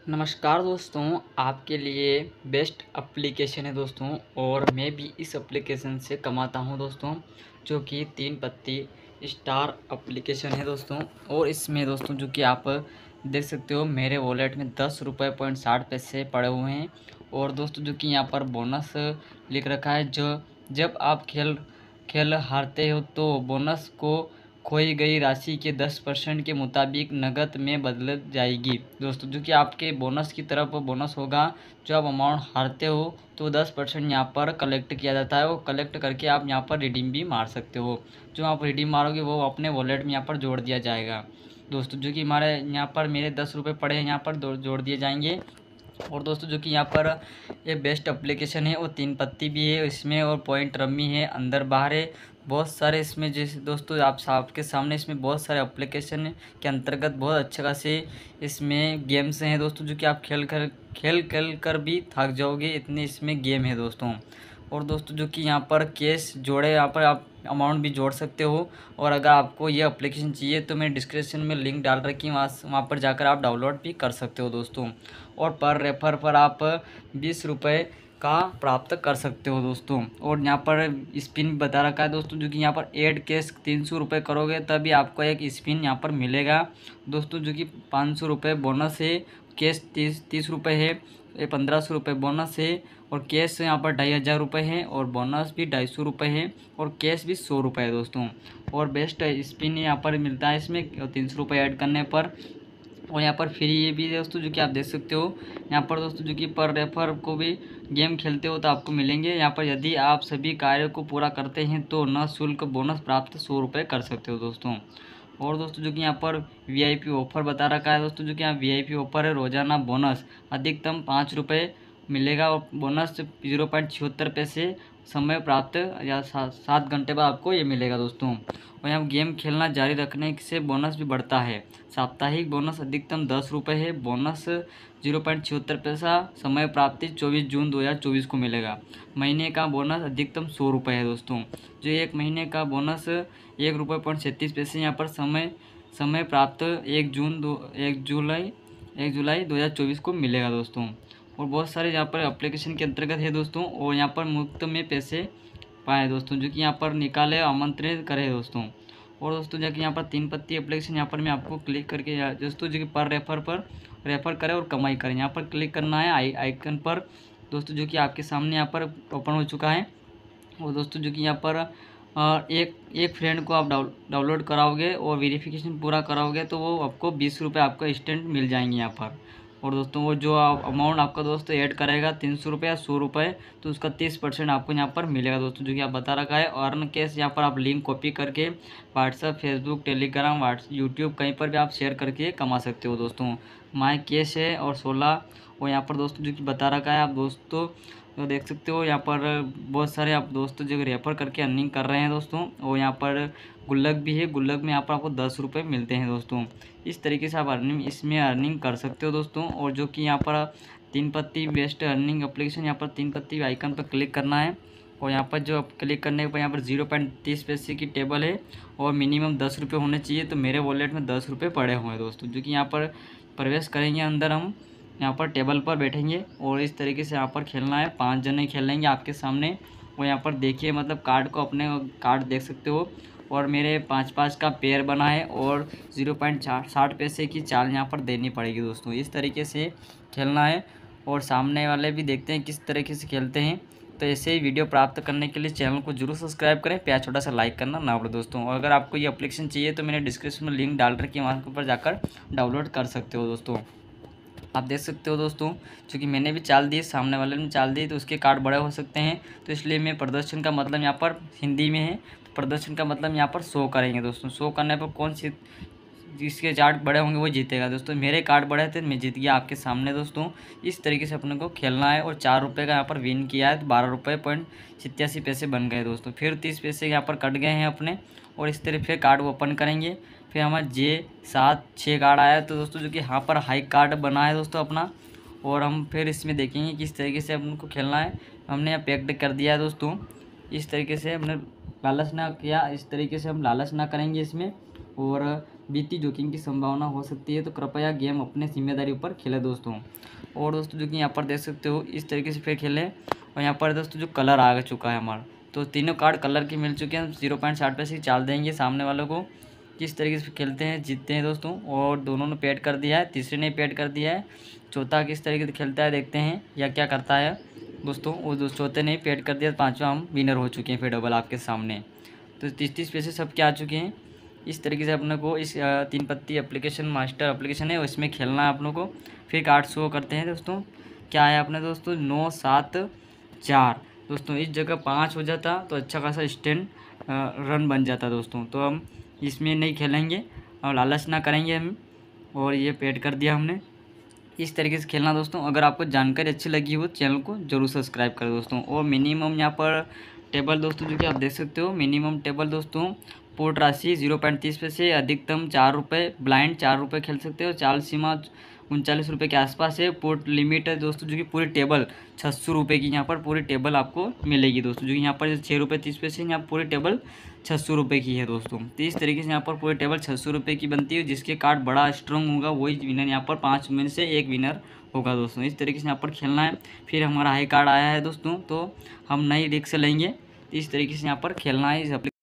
नमस्कार दोस्तों, आपके लिए बेस्ट एप्लीकेशन है दोस्तों। और मैं भी इस एप्लीकेशन से कमाता हूं दोस्तों, जो कि 3 पत्ती स्टार एप्लीकेशन है दोस्तों। और इसमें दोस्तों जो कि आप देख सकते हो, मेरे वॉलेट में 10 रुपये पॉइंट 60 पैसे पड़े हुए हैं। और दोस्तों जो कि यहाँ पर बोनस लिख रखा है, जो जब आप खेल खेल हारते हो तो बोनस को खोई गई राशि के 10% के मुताबिक नकद में बदल जाएगी दोस्तों। जो कि आपके बोनस की तरफ बोनस होगा, जो आप अमाउंट हारते हो तो 10% यहाँ पर कलेक्ट किया जाता है। वो कलेक्ट करके आप यहाँ पर रिडीम भी मार सकते हो। जो आप रिडीम मारोगे वो अपने वॉलेट में यहाँ पर जोड़ दिया जाएगा दोस्तों। जो कि हमारे यहाँ पर मेरे 10 रुपये पड़े हैं, यहाँ पर जोड़ दिए जाएंगे। और दोस्तों जो कि यहाँ पर ये बेस्ट एप्लीकेशन है, वो 3 पत्ती भी है इसमें, और पॉइंट रम्मी है, अंदर बाहर है, बहुत सारे इसमें। जैसे दोस्तों आप आपके सामने इसमें बहुत सारे एप्लीकेशन के अंतर्गत बहुत अच्छे खासे इसमें गेम्स हैं दोस्तों, जो कि आप खेल कर भी थक जाओगे, इतने इसमें गेम है दोस्तों। और दोस्तों जो कि यहाँ पर कैश जोड़े, यहाँ पर आप अमाउंट भी जोड़ सकते हो। और अगर आपको ये एप्लीकेशन चाहिए तो मैं डिस्क्रिप्शन में लिंक डाल रखी हूँ, वहाँ पर जाकर आप डाउनलोड भी कर सकते हो दोस्तों। और पर रेफर पर आप 20 रुपये का प्राप्त कर सकते हो दोस्तों। और यहाँ पर स्पिन बता रखा है दोस्तों, जो कि यहाँ पर ऐड कैश 300 रुपये करोगे तभी आपको एक स्पिन यहाँ पर मिलेगा दोस्तों। जो कि 500 रुपये बोनस है, कैश 30 रुपये है, 1500 रुपये बोनस है, और कैश यहाँ पर 2500 रुपये है, और बोनस भी 250 रुपये है, और कैश भी 100 रुपये है दोस्तों। और बेस्ट स्पिन यहाँ पर मिलता है इसमें 300 रुपये ऐड करने पर। और यहाँ पर फ्री ये भी है दोस्तों, जो कि आप देख सकते हो यहाँ पर दोस्तों, जो कि पर रेफर को भी गेम खेलते हो तो आपको मिलेंगे यहाँ पर। यदि आप सभी कार्यों को पूरा करते हैं तो न शुल्क बोनस प्राप्त 100 रुपये कर सकते हो दोस्तों। और दोस्तों जो कि यहाँ पर वीआईपी ऑफर बता रखा है दोस्तों, जो कि यहाँ वीआईपी ऑफर है, रोजाना बोनस अधिकतम 5 रुपये मिलेगा, और बोनस 0.76 पैसे समय प्राप्त या 7 घंटे बाद आपको ये मिलेगा दोस्तों। और यहाँ गेम खेलना जारी रखने से बोनस भी बढ़ता है। साप्ताहिक बोनस अधिकतम 10 रुपये है, बोनस 0.76 पैसा, समय प्राप्ति 24 जून 2024 को मिलेगा। महीने का बोनस अधिकतम 100 रुपये है दोस्तों। जो एक महीने का बोनस 1 रुपये 37 पैसे यहाँ पर समय प्राप्त 1 जुलाई 2024 को मिलेगा दोस्तों। और बहुत सारे यहाँ पर एप्लीकेशन के अंतर्गत है दोस्तों। और यहाँ पर मुफ्त में पैसे पाए दोस्तों, जो कि यहाँ पर निकाले आमंत्रित करे दोस्तों। और दोस्तों जो कि यहाँ पर 3 पत्ती एप्लीकेशन यहाँ पर मैं आपको क्लिक करके दोस्तों, जो कि पर रेफर करें और कमाई करें, यहाँ पर क्लिक करना है आइकन पर दोस्तों, जो कि आपके सामने यहाँ पर ओपन हो चुका है। और दोस्तों जो कि यहाँ पर एक फ्रेंड को आप डाउनलोड कराओगे और वेरिफिकेशन पूरा कराओगे तो वो आपको 20 रुपये आपको इंस्टेंट मिल जाएंगे यहाँ पर। और दोस्तों वो जो अमाउंट आपका दोस्त ऐड करेगा 300 रुपये या 100 रुपये, तो उसका 30% आपको यहाँ पर मिलेगा दोस्तों, जो कि आप बता रखा है। अर्न कैश यहाँ पर आप लिंक कॉपी करके व्हाट्सअप, फेसबुक, टेलीग्राम, यूट्यूब कहीं पर भी आप शेयर करके कमा सकते हो दोस्तों। माई कैश है और 16। और यहाँ पर दोस्तों जो कि बता रखा है, आप दोस्तों तो देख सकते हो यहाँ पर बहुत सारे आप दोस्तों जो रेफर करके अर्निंग कर रहे हैं दोस्तों। और यहाँ पर गुल्लक भी है, गुल्लक में यहाँ पर आपको 10 रुपये मिलते हैं दोस्तों। इस तरीके से आप इसमें अर्निंग कर सकते हो दोस्तों। और जो कि यहाँ पर 3 पत्ती बेस्ट अर्निंग एप्लीकेशन, यहाँ पर 3 पत्ती आइकन पर क्लिक करना है। और यहाँ पर जो क्लिक करने पर यहाँ पर 0.30 पैसे की टेबल है, और मिनिमम 10 रुपये होने चाहिए। तो मेरे वॉलेट में 10 रुपये पड़े हुए हैं दोस्तों। जो कि यहाँ पर प्रवेश करेंगे अंदर, हम यहाँ पर टेबल पर बैठेंगे और इस तरीके से यहाँ पर खेलना है। 5 जने खेलेंगे आपके सामने। और यहाँ पर देखिए, मतलब कार्ड को अपने कार्ड देख सकते हो। और मेरे 5-5 का पेयर बना है, और 0.60 पैसे की चाल यहाँ पर देनी पड़ेगी दोस्तों। इस तरीके से खेलना है, और सामने वाले भी देखते हैं किस तरीके से खेलते हैं। तो ऐसे ही वीडियो प्राप्त करने के लिए चैनल को जरूर सब्सक्राइब करें, प्यार छोटा सा लाइक करना ना भूलें दोस्तों। और अगर आपको ये एप्लीकेशन चाहिए तो मैंने डिस्क्रिप्शन में लिंक डाल रखी है, वहाँ पर जाकर डाउनलोड कर सकते हो दोस्तों। आप देख सकते हो दोस्तों, क्योंकि मैंने भी चाल दी, सामने वाले ने चाल दी, तो उसके कार्ड बड़े हो सकते हैं। तो इसलिए मैं प्रदर्शन का मतलब यहाँ पर हिंदी में है, तो प्रदर्शन का मतलब यहाँ पर शो करेंगे दोस्तों। शो करने पर कौन सी जिसके कार्ड बड़े होंगे वो जीतेगा दोस्तों। मेरे कार्ड बड़े थे, मैं जीत गया आपके सामने दोस्तों। इस तरीके से अपने को खेलना है। और 4 रुपये का यहाँ पर विन किया है, तो 12 रुपये 87 पैसे बन गए दोस्तों। फिर 30 पैसे यहाँ पर कट गए हैं अपने। और इस तरह फिर कार्ड ओपन करेंगे, फिर हमारा J7 कार्ड आया, तो दोस्तों जो कि यहाँ पर हाई कार्ड बना है दोस्तों अपना। और हम फिर इसमें देखेंगे किस तरीके से अपन को खेलना है। हमने यहाँ पैक्ड कर दिया है दोस्तों। इस तरीके से हमने लालच ना किया, इस तरीके से हम लालच ना करेंगे इसमें। और बीती जोखिम की संभावना हो सकती है, तो कृपया गेम अपने जिम्मेदारी पर खेलें दोस्तों। और दोस्तों जो कि यहाँ पर देख सकते हो इस तरीके से फिर खेलें। और यहाँ पर दोस्तों जो कलर आ चुका है हमारा, तो तीनों कार्ड कलर के मिल चुके हैं। 0.60 पैसे की चाल देंगे सामने वालों को। किस तरीके से खेलते हैं, जीतते हैं दोस्तों। और दोनों ने पेड कर दिया है, तीसरे ने पेड कर दिया है। चौथा किस तरीके से खेलता है देखते हैं या क्या करता है दोस्तों। वो चौथे ने पेड कर दिया, पाँचवा हम विनर हो चुके हैं फिर डबल आपके सामने। तो 30-30 पैसे सबके आ चुके हैं। इस तरीके से अपने को इस 3 पत्ती एप्लीकेशन मास्टर एप्लीकेशन है, इसमें खेलना है अपनों को। फिर कार्ड शो करते हैं दोस्तों, क्या है अपने दोस्तों 9 7 4 दोस्तों। इस जगह 5 हो जाता तो अच्छा खासा स्टैंड रन बन जाता दोस्तों। तो हम इसमें नहीं खेलेंगे और लालच ना करेंगे हम। और ये पेड कर दिया हमने। इस तरीके से खेलना दोस्तों। अगर आपको जानकारी अच्छी लगी हो चैनल को जरूर सब्सक्राइब करें दोस्तों। और मिनिमम यहाँ पर टेबल दोस्तों जो कि आप देख सकते हो, मिनिमम टेबल दोस्तों पोर्ट राशि 0.30 पैसे, अधिकतम 4 रुपये, ब्लाइंड 4 रुपये खेल सकते हो। चाल सीमा 39 रुपये के आसपास है। पोर्ट लिमिट है दोस्तों जो कि पूरी टेबल 600 रुपये की यहाँ पर पूरी टेबल आपको मिलेगी दोस्तों। जो कि यहाँ पर 6 रुपये 30 पैसे यहाँ पूरी टेबल 600 रुपये की है दोस्तों। तो इस तरीके से यहाँ पर पूरी टेबल 600 रुपये की बनती है। जिसके कार्ड बड़ा स्ट्रॉन्ग होगा वही विनर, यहाँ पर 5 में से एक विनर होगा दोस्तों। इस तरीके से यहाँ पर खेलना है। फिर हमारा हाई कार्ड आया है दोस्तों, तो हम नई रिस्क लेंगे। इस तरीके से यहाँ पर खेलना है इस